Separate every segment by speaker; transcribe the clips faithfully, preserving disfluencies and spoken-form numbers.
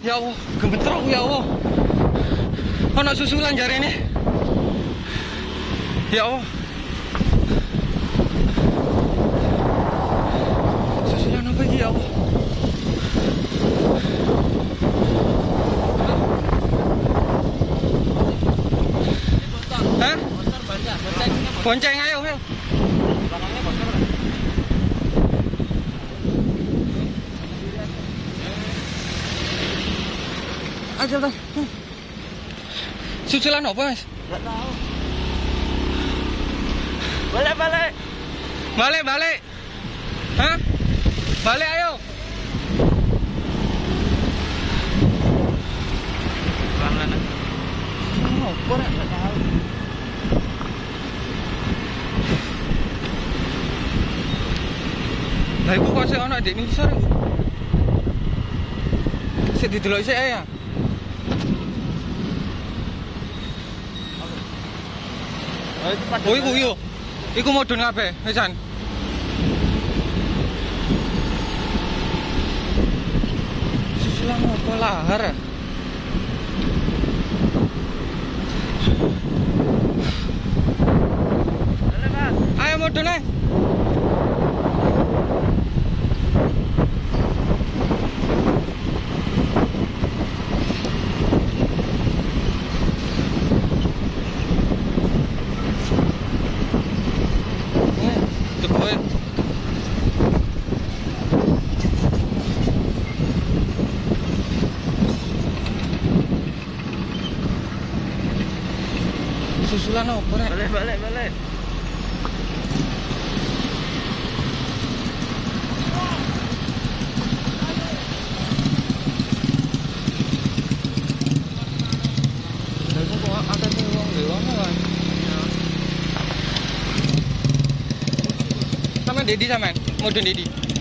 Speaker 1: Ya Allah, gemeter aku ya Allah. Ono susulan jari ini. Ya Allah. Susulan apa ini ya Allah? Hah? Bonceng ayo, ayo.
Speaker 2: Belakangnya bocor.
Speaker 1: Aja dah. Susulan apa, Mas?
Speaker 2: Enggak tahu. Balik, balik.
Speaker 1: Balik, balik. Hah? Balik ayo.
Speaker 2: Pelan-pelan. Oh, kok enggak tahu.
Speaker 1: Lah iku kok sik ana ndek nisor iku. Sik didelok sik ae ya. Oh iku yo. Iku modun kabeh, pisan. Susulan apa lahar ya? Ayo modun ae. Susulan apa rek?
Speaker 2: Balik, balik, balik.
Speaker 1: Lha kok akeh wong dewa kan? Sampeyan Dedi sampean, modun Dedi.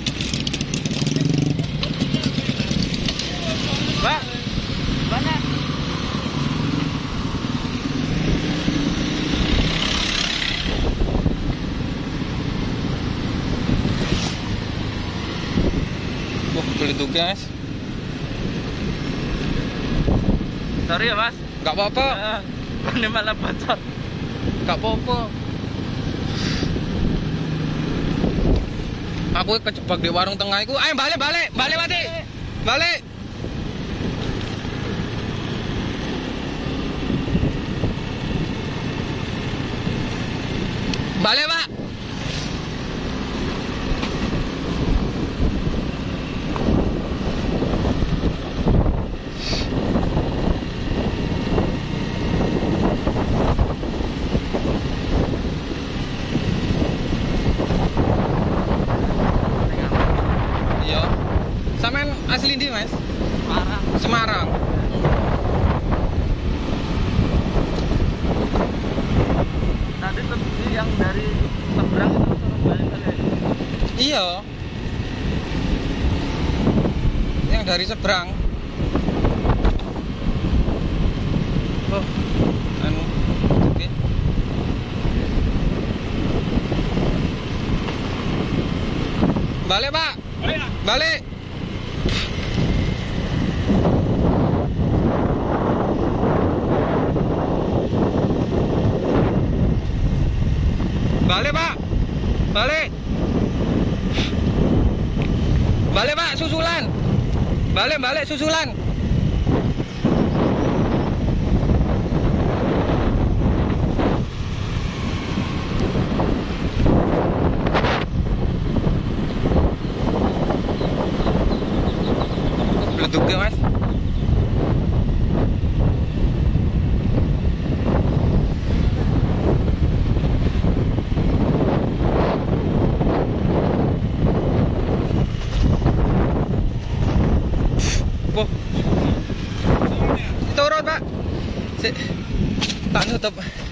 Speaker 2: Mbak, mana?
Speaker 1: Wah, kulit tugas.
Speaker 2: Sorry ya, Mas.
Speaker 1: Gak apa-apa.
Speaker 2: Uh, ini malah bocor.
Speaker 1: Gak apa-apa. Aku kejebak di warung tengah itu. Ayo balik, balik, balik mati. Balik. Balik, Pak. Iya. Sampean asli ndi, Mas?
Speaker 2: Semarang.
Speaker 1: Semarang.
Speaker 2: Tadi tuh yang dari seberang itu suruh balik-balik.
Speaker 1: Iya. Yang dari seberang. Oh, anu. Oke. Balik, Pak.
Speaker 2: Balik, Pak.
Speaker 1: Balik. Balik, Pak. Balik. Balik, Pak, susulan. Balik, balik susulan. Bledugnya, Mas. Wah. Turun, Pak. Sik. Tak nutup.